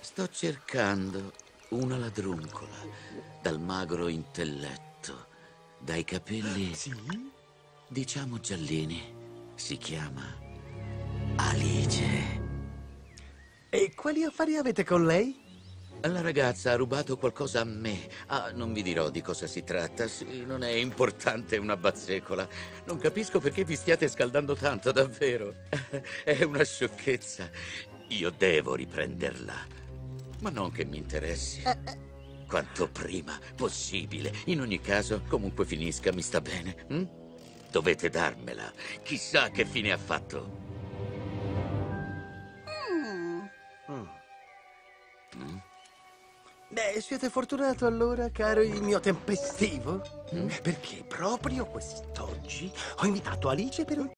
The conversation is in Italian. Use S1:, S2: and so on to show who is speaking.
S1: Sto cercando una ladruncola dal magro intelletto, dai capelli,
S2: Sì?
S1: diciamo giallini. Si chiama Alice.
S2: E quali affari avete con lei?
S1: La ragazza ha rubato qualcosa a me. Ah, non vi dirò di cosa si tratta. Sì, non è importante una bazzecola. Non capisco perché vi stiate scaldando tanto, davvero. È una sciocchezza. Io devo riprenderla. Ma non che mi interessi. Quanto prima possibile. In ogni caso, comunque finisca, mi sta bene. Hm? Dovete darmela. Chissà che fine ha fatto.
S2: Beh, siete fortunato allora, caro il mio tempestivo, perché proprio quest'oggi ho invitato Alice per un